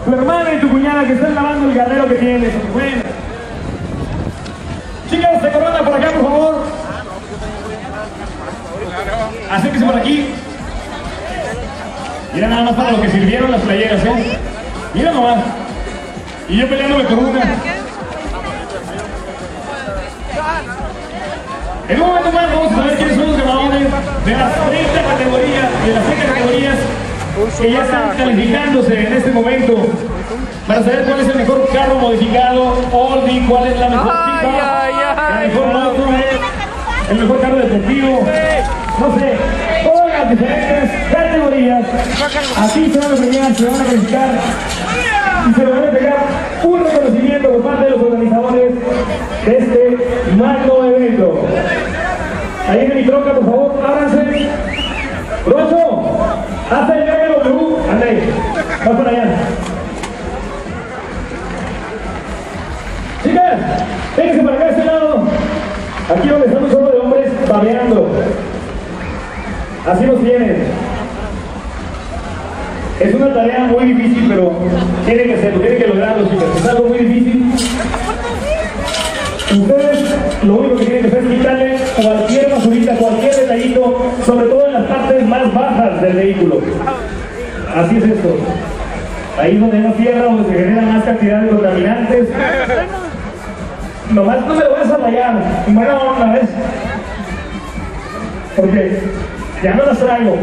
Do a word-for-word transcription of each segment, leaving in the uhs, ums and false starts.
tu hermana y tu cuñada que están lavando el garrero que tienes. Bueno. Chicas, de Corona, por acá, por favor. Acérquese por aquí. Mira nada más para lo que sirvieron las playeras, ¿eh? Mira nomás. Y yo peleándome con una. En un momento más vamos a saber quiénes son los ganadores de las treinta categorías, de las treinta categorías que ya están calificándose en este momento para saber cuál es el mejor carro modificado, oldie, cuál es la mejor pica, la mejor moto, el mejor carro deportivo, no sé, todas las diferentes categorías. Aquí se van a premiar, se van a calificar y se van a entregar un reconocimiento por parte de los organizadores de este magno evento. Ahí en el micrófono, por favor, ábranse. Rosso, haz el B M W, anda ahí, va para allá. Chicas, déjense para acá a este lado. Aquí donde están un solo de hombres babeando. Así nos tienen. Es una tarea muy difícil, pero tienen que hacerlo, tienen que lograrlo, chicas. Es algo muy difícil. Ustedes lo único que tienen que hacer es quitarle cualquier basurita, cualquier detallito, sobre todo en las partes más bajas del vehículo. Así es esto. Ahí es donde hay más tierra, donde se genera más cantidad de contaminantes. Nomás no me lo vas a rayar. Buena onda, ¿ves? Porque ya no las traigo.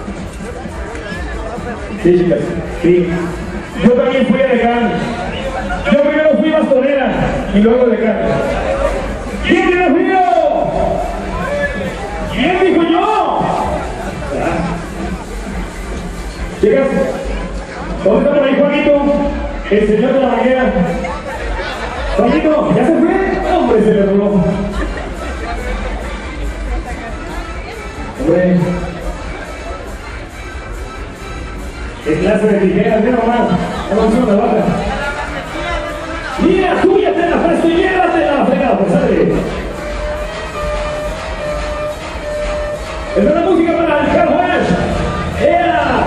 Sí, chicas, sí. Yo también fui a Decán. Yo primero fui bastonera y luego Decán. ¿Quién tiene frío? ¿Quién dijo yo? Chicas, ¿dónde está por ahí Juanito? El señor de la manguera. Juanito, ¿ya se fue? Hombre, se le roló. Hombre. ¿Qué clase de tijeras? Mira nomás. Vamos a hacer una vaca. Mira, tú ya te la presto y llévate la fregada, pues sale. Esta es la música para el Car Wash. ¡Era!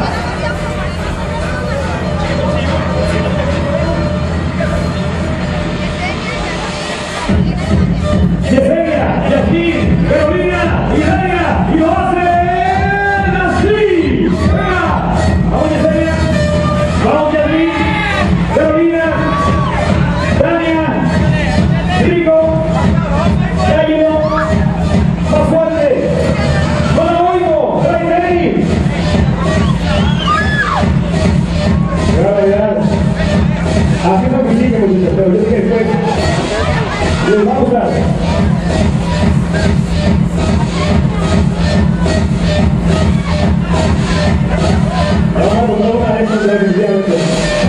Yesenia, Yasmin, Carolina, Hilaria, y lo hacen así. ¡Venga! Vamos, Yesenia. Vamos, Yasmin, Carolina, Tania, Rico, Yayo, más fuerte. No la oigo, trae Teddy. Así no me sigue, muchachos, pero yo sé que después les vamos a dar. Vamos a tomar una de estas definitivamente.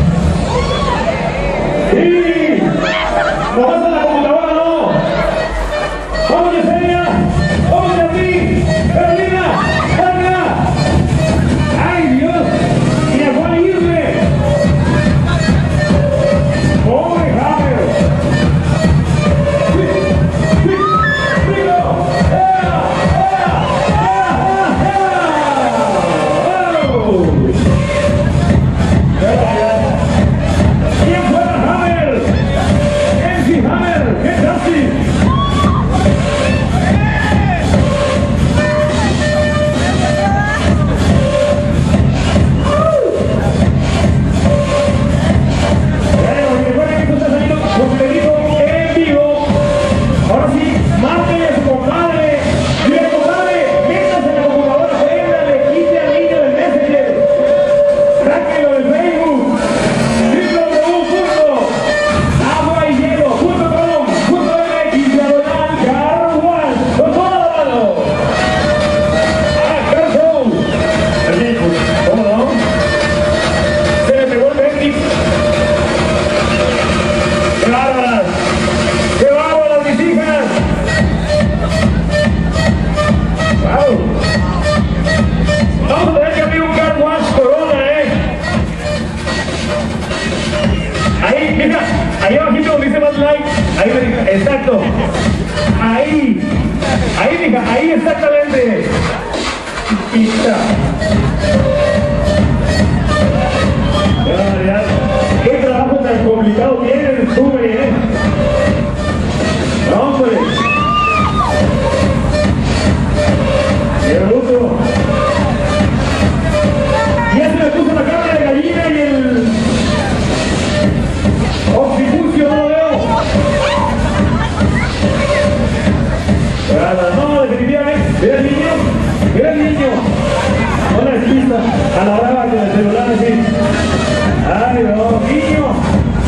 ¡Sí! ¡No vas a la computadora, no! ¡Vamos, Yesenia! ¡Vamos, Yasmin! ¡Carolina! ¡Tania! ¡Ay, Dios! ¡Y a Juan irme! ¡Pobre Javier! ¡Sí! ¡Sí! ¡Rico! ¡Ea! ¡Ea! ¡Ea! ¡Ea! ¡Oh! ¿Quién fuera Hammer? M C Hammer, ¡qué casi! Bueno, recuerden que esto está saliendo completito en vivo. Ahora sí, márquenle a su compadre. Dile, compadre, métase en la computadora, préndale, quite al niño del Messenger. Sáquenlo del Facebook. w w w punto agua y hielo punto com punto m x diagonal Car Wash. Con todo la mano. Ah, Car Show. Así, pues, ¿cómo no? Se le pegó el Bendy. ¡Qué bárbaras! ¡Qué bárbaras, mis hijas! ¡Wow! Vamos a tener que abrir un Car Wash Corona, ¿eh? Ahí, mira, ahí abajito donde dice más like. Ahí, mija, exacto. Ahí. Ahí, mija, ahí exactamente. Pista. Ya, ya.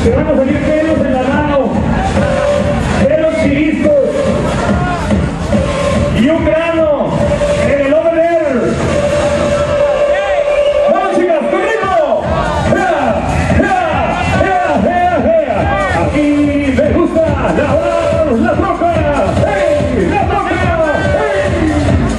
Se van a salir pelos en la mano, pelos chiviscos y un grano en el over there. ¡Vamos, chicas, con ritmo! ¡Ea, ea, ea, ea, ea! Aquí me gusta lavar la troca. ¡Hey, la troca! ¡Hey!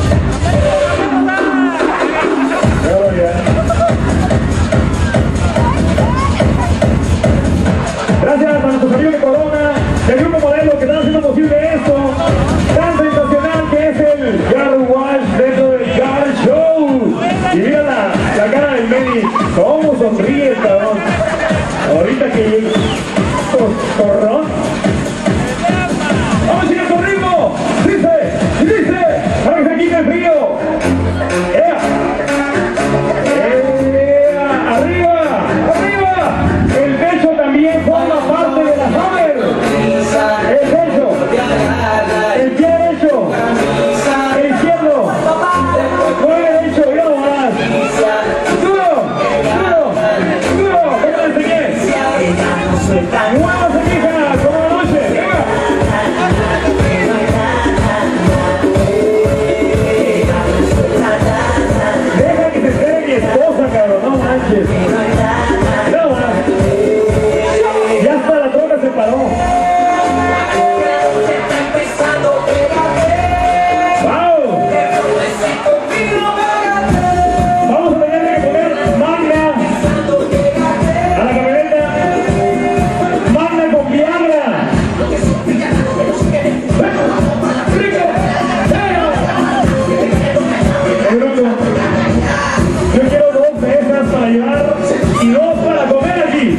Gracias a nuestros amigos de Corona, del Grupo Modelo, que están haciendo posible esto tan sensacional que es el Car Wash dentro del Car Show. Y mira la, la cara del Meni, cómo sonríe, cabrón. Ahorita que llega corrón. Vamos, chicos, con ritmo. Dice, dice, para que se quite el frío. ¡Ea! ¡Ea! ¡Arriba! ¡Arriba! El pecho también forma parte de la Hammer. El pecho, el pie derecho, el izquierdo, mueve derecho, y no más. Duro, duro, duro, como le enseñé. Muévase, hija, como anoche. Deja que se espere mi esposa, cabrón, no manches. No manches. Ya hasta la troca se paró. Vamos a tener que poner Magna a la camioneta. Magna con Viagra. Yo quiero dos de esas para llevar y dos para comer aquí.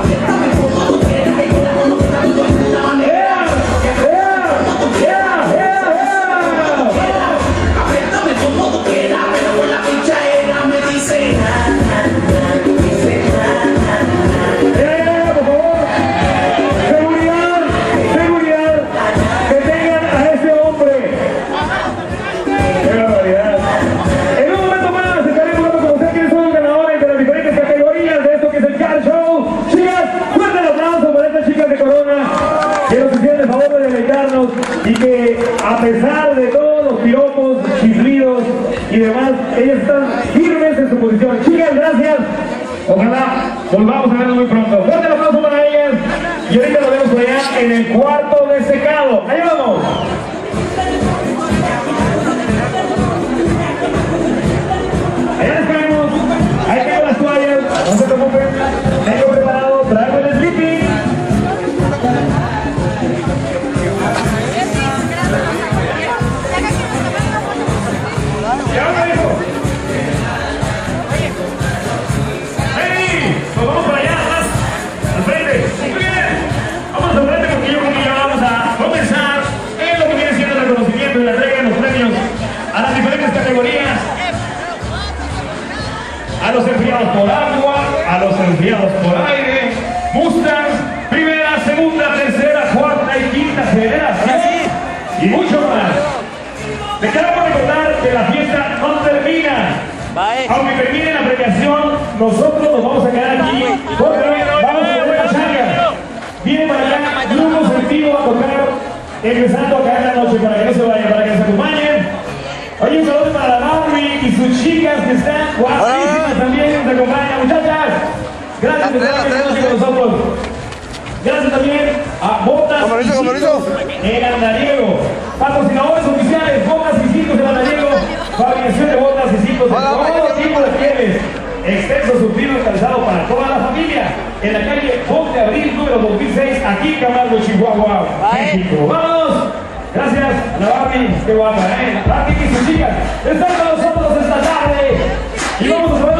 Y que a pesar de todos los piropos, chiflidos y demás, ellas están firmes en su posición. Chicas, gracias. Ojalá volvamos a vernos muy pronto. Fuerte el aplauso para ellas. Y ahorita nos vemos por allá en el cuarto de secado. ¡Ahí vamos! Allá les caemos. Ahí tengo las toallas. No se preocupen. Tengo preparado. Traigo el sleeping. Pues vamos para allá, más al frente. Muy bien, vamos al frente porque yo creo que ya vamos a comenzar en lo que viene siendo el reconocimiento y la entrega de los premios a las diferentes categorías, a los enfriados por agua, a los enfriados por aire, Mustangs, primera, segunda, tercera, cuarta y quinta generación y mucho más. Te queremos recordar que la fiesta no termina. Aunque termine la premiación, nosotros nos vamos a quedar aquí porque vamos a ver la changa. Viene para allá Grupo Sentido a tocar, empezando a caer la noche para que no se vayan, para que nos acompañen. Oye, un saludo para la Barbie y sus chicas que están guapísimas también, nos acompañan. Muchachas, gracias por estar aquí con nosotros. Gracias también a Botas y Cintos el Andariego. Patrocinadores oficiales, Botas y Cintos el Andariego. Fabricación de botas y cintos de todo tipo de pieles. Extenso surtido y calzado para toda la familia. En la calle once de abril, número dos mil seis, aquí Camargo, Chihuahua, México. ¡Vamos! Gracias, la Barbie. Qué guapa, ¿eh? La Barbie y sus chicas están con nosotros esta tarde. Y vamos a ver